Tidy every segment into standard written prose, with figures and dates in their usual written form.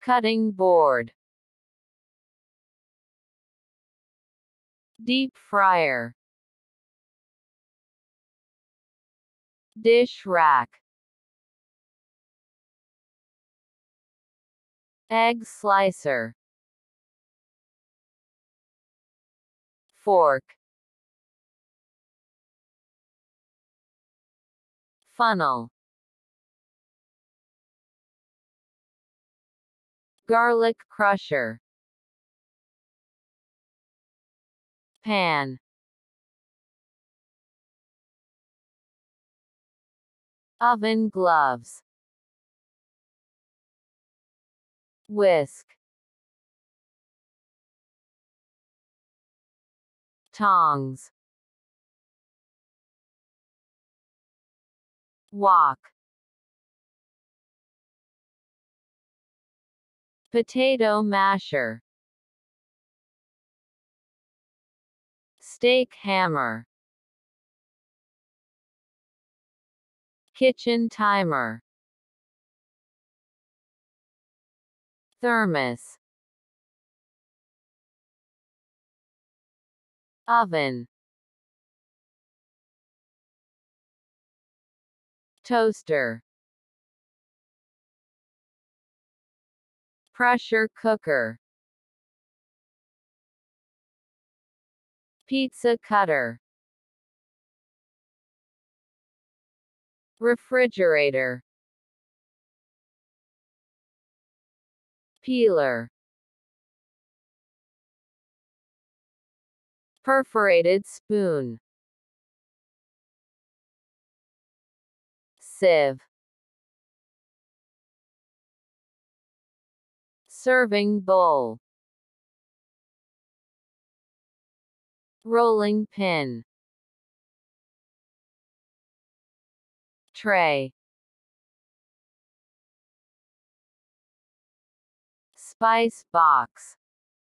cutting board, deep fryer, dish rack, egg slicer, fork, funnel, garlic crusher, pan, oven gloves, whisk, tongs, wok, potato masher, steak hammer, kitchen timer, thermos, oven, toaster, pressure cooker, pizza cutter, refrigerator, peeler, perforated spoon, sieve, serving bowl, rolling pin, tray, spice box,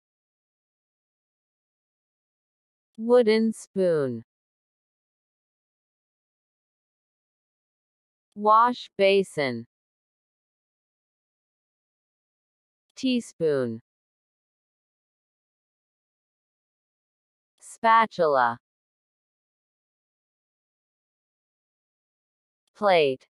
wooden spoon, wash basin, teaspoon, spatula, plate,